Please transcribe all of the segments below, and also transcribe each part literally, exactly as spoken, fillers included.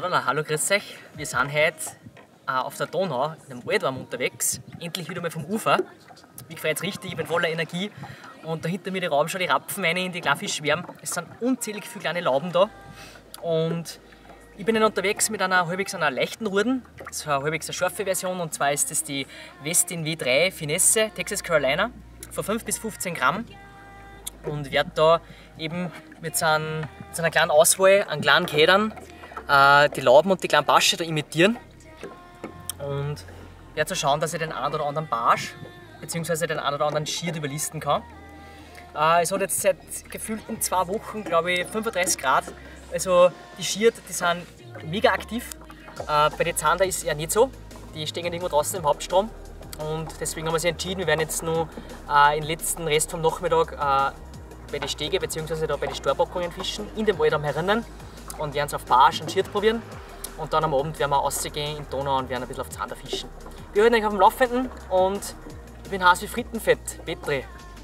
Oder hallo, grüß euch. Wir sind heute äh, auf der Donau in einem Waldwarm unterwegs. Endlich wieder mal vom Ufer. Mich freut es richtig, ich bin voller Energie. Und da hinter mir die rauben schon die Rapfen rein in die Kleinfischschwärme. Es sind unzählig viele kleine Lauben da. Und ich bin dann unterwegs mit einer halbwegs einer leichten Ruden. Das ist eine halbwegs eine scharfe Version, und zwar ist das die Westin W drei Finesse Texas Carolina von fünf bis fünfzehn Gramm. Und werde da eben mit so, einem, mit so einer kleinen Auswahl an kleinen Kädern äh, die Lauben und die kleinen Barsche da imitieren. Und werde so schauen, dass ich den einen oder anderen Barsch bzw. den einen oder anderen Schiert überlisten kann. Äh, es hat jetzt seit gefühlten zwei Wochen, glaube ich, fünfunddreißig Grad. Also die Schiert, die sind mega aktiv. Äh, bei den Zander ist es eher nicht so. Die stehen irgendwo draußen im Hauptstrom. Und deswegen haben wir sich entschieden, wir werden jetzt noch äh, den letzten Rest vom Nachmittag äh, bei den Stege bzw. bei den Storbockungen fischen, in dem Waldam herinnen, und werden es auf Barsch und Schiert probieren. Und dann am Abend werden wir rausgehen in die Donau und werden ein bisschen auf Zander fischen. Wir halten euch auf dem Laufenden und ich bin heiß wie Frittenfett. Petri.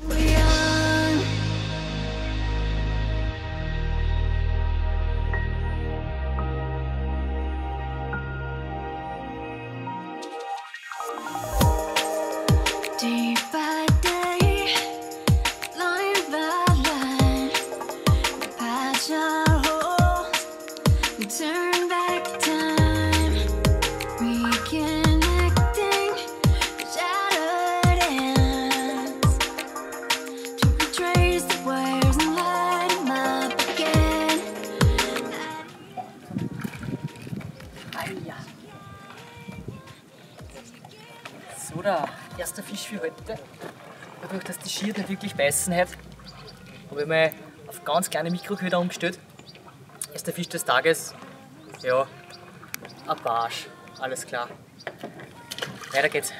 So, der erste Fisch für heute. Dadurch, dass die Schiert nicht wirklich beißen hat, habe ich mal auf ganz kleine Mikroköder umgestellt. Erster Fisch des Tages, ja, ein Barsch, alles klar. Weiter geht's.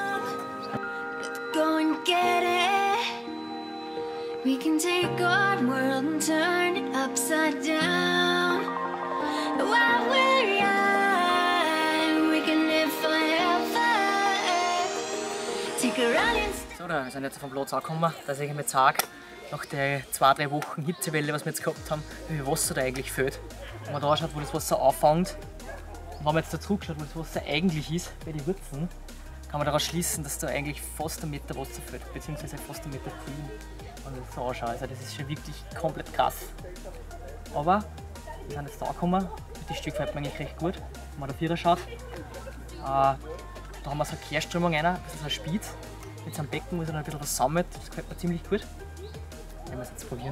Go and get it. We can take our world and turn it upside down. While we're young, we can live forever. Take a run. So, da wir sind jetzt vom Platz angekommen, dass ich mir sage, nach den zwei, drei Wochen Hitzewelle, was wir jetzt gehabt haben, wie viel Wasser da eigentlich fehlt. Wenn man da schaut, wo das Wasser auffängt, und wenn man jetzt da zurückschaut, wo das Wasser eigentlich ist, bei den Wurzeln, kann man daraus schließen, dass da eigentlich fast ein Meter Wasser fehlt, beziehungsweise fast ein Meter zehn, wenn man das so anschaut. Also das ist schon wirklich komplett krass. Aber wir sind jetzt da angekommen, das Stück gefällt mir eigentlich recht gut. Wenn man da Vierer schaut, äh, da haben wir so eine Kehrströmung rein, das ist ein Spiez mit so einem Becken, wo sich dann ein bisschen was sammelt, das gefällt mir ziemlich gut. Werden wir es jetzt probieren.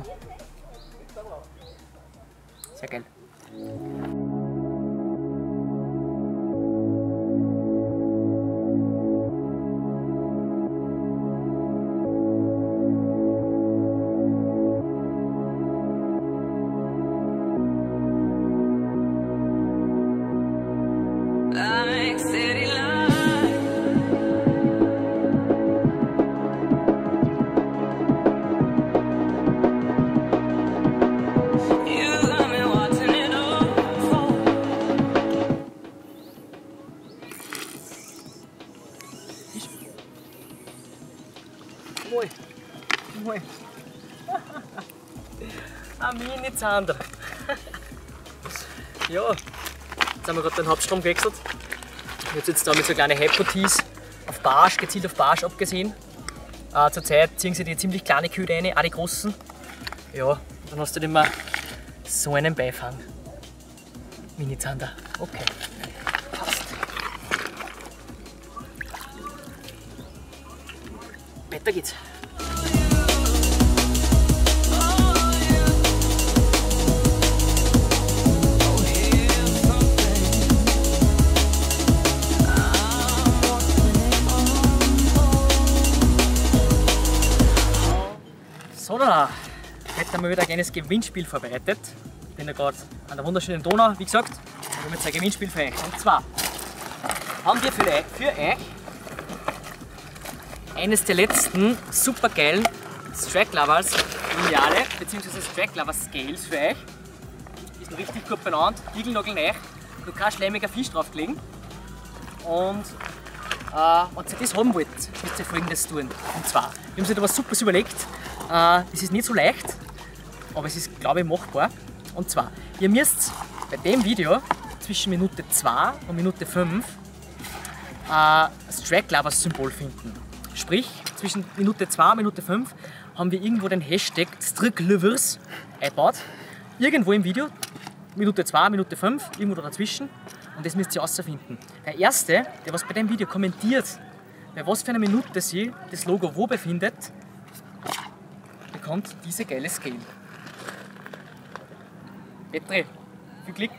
Sehr geil. Mooi, mooi. Ein Mini-Zander. Ja, jetzt haben wir gerade den Hauptstrom gewechselt. Jetzt jetzt da mit so kleinen Hypotees auf Barsch, gezielt auf Barsch abgesehen. Äh, Zurzeit ziehen sie die ziemlich kleine Köder rein, auch die großen. Ja, dann hast du immer so einen Beifang. Mini-Zander. Okay. Passt. Weiter geht's. So, da heute haben wir wieder ein kleines Gewinnspiel vorbereitet. Ich bin ja gerade an der wunderschönen Donau, wie gesagt. Wir haben jetzt ein Gewinnspiel für euch. Und zwar haben wir für euch, für euch eines der letzten super geilen Strike Lovers Lineale bzw. Strike Lovers Scales für euch. Die ist noch richtig gut benannt, Igelnagelneu, noch kein schlemmiger Fisch draufgelegen. Und äh, wenn ihr das haben wollt, müsst ihr Folgendes tun. Und zwar, wir haben uns da was super überlegt. Äh, es ist nicht so leicht, aber es ist, glaube ich, machbar. Und zwar, ihr müsst bei dem Video zwischen Minute zwei und Minute fünf äh, das Track-Lovers-Symbol finden. Sprich, zwischen Minute zwei und Minute fünf haben wir irgendwo den Hashtag Stricklovers eingebaut. Irgendwo im Video, Minute zwei, Minute fünf, irgendwo dazwischen. Und das müsst ihr herausfinden. Der Erste, der was bei dem Video kommentiert, bei was für einer Minute sich das Logo wo befindet, bekommt diese geile Scale. Petri, viel Glück!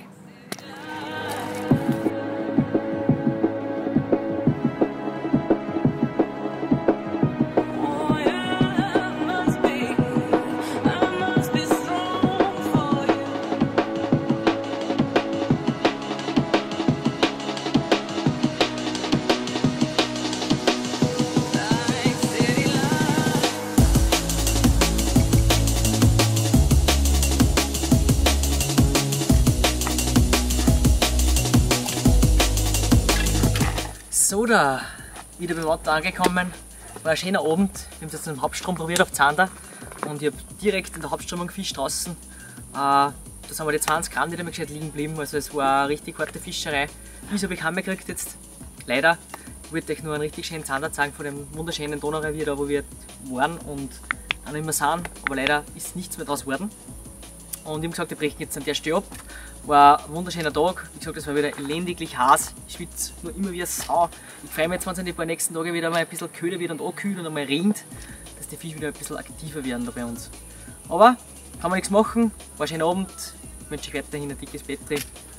So, da wieder beim Auto angekommen. War ein schöner Abend. Wir haben es jetzt im Hauptstrom probiert auf Zander und ich habe direkt in der Hauptströmung gefischt draußen. Äh, da sind wir die zwanzig Gramm nicht mehr gescheit liegen geblieben. Also es war eine richtig harte Fischerei. Wieso habe ich keinen mehr gekriegt jetzt? Leider. Ich wollte euch nur einen richtig schönen Zander zeigen von dem wunderschönen Donaurevier, da wo wir waren und auch nicht mehr sind. Aber leider ist nichts mehr draus geworden. Und ich habe gesagt, wir brechen jetzt an der Stelle ab. War ein wunderschöner Tag. Wie gesagt, es war wieder elendiglich heiß. Ich schwitze nur immer wie eine Sau. Ich freue mich jetzt, wenn es in den paar nächsten Tagen wieder mal ein bisschen kühler wird und angekühlt und einmal regnet, dass die Fische wieder ein bisschen aktiver werden da bei uns. Aber kann man nichts machen. War ein schöner Abend. Ich wünsche euch weiterhin ein dickes Petri.